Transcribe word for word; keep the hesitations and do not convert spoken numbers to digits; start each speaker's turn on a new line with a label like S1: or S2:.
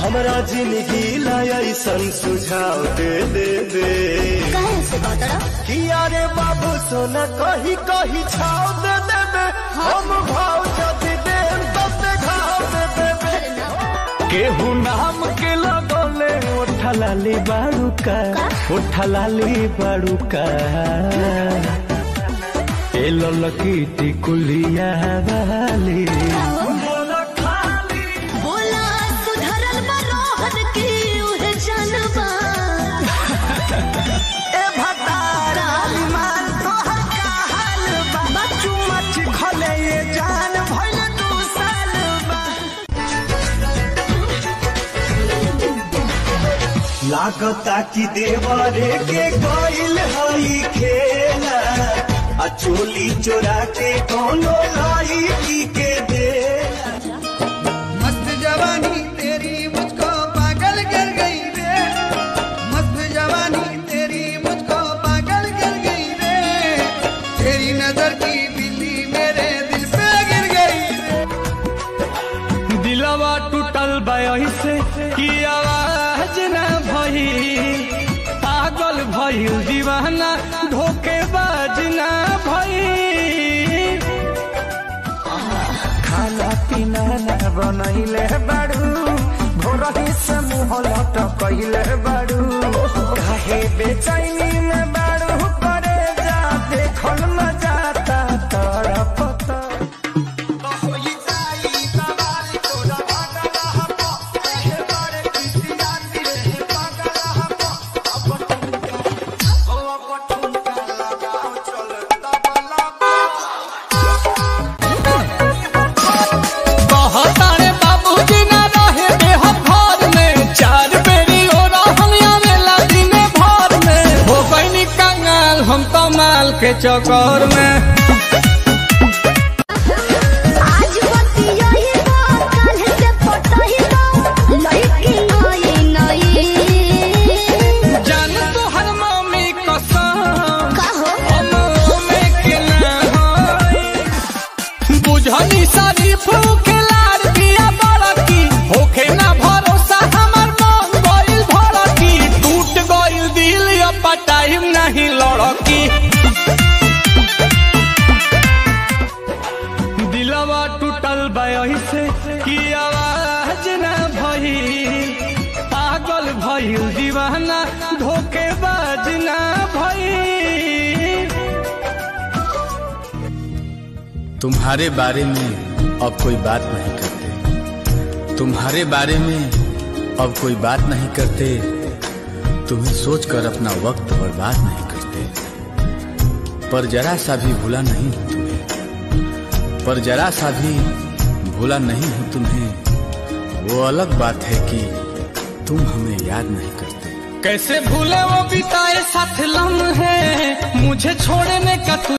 S1: हमरा जिंदगी लाया ऐसन सुझाव दे दे दे कि अरे बाबू सोना कही कही छाव दे दे दे हम भाव जदी दे तब घाव दे दे दे केहू नाम के लगोले उठा लाली बाड़ू का उठा लाली बाड़ू का ए ललकी टिकुलिया वाली लागता कि देवरे के गइल हई खेला आ चोली चोरा के कोनो लड़की के देला।
S2: मस्त जवानी तेरी मुझको पागल कर गई रे, मस्त जवानी तेरी मुझको पागल कर गई रे, तेरी नजर की बिल्ली मेरे दिल पे गिर गई रे।
S1: दिलवा टूटल बाई से कि आवाज ना भई पागल भई दीवाना धोखेबाज ना भई खाना पीना ना बनैले बाड़ू भोरही से मुँह लटकैले बाड़ू काहे बेचैनी में बाड़ू करे जा देखल न जाता तड़पता के चक्कर में
S3: आज बतिया ही कल से फोटो ही लड़की आई नहीं
S1: जान तो हर मम्मी कसम
S3: कहो
S1: मम्मी के ना होई बुझनी सारी फूके लार दिया बड़की होखे ना भरोसा हमर मन गइल भड़की टूट गइल दिल अब टाइम नहीं लड़की दिलवा टूटल बाई से कि आवाज ना भई पागल भई दीवाना धोखेबाज ना भई।
S4: तुम्हारे बारे में अब कोई बात नहीं करते, तुम्हारे बारे में अब कोई बात नहीं करते, तुम्हें सोचकर अपना वक्त बर्बाद नहीं करते, पर जरा सा भी भूला नहीं हूं तुम्हें, पर जरा सा भी भूला नहीं हूं तुम्हें। वो अलग बात है कि तुम हमें याद नहीं करते।
S1: कैसे भूले वो बिताए साथ लम्हे मुझे छोड़ने का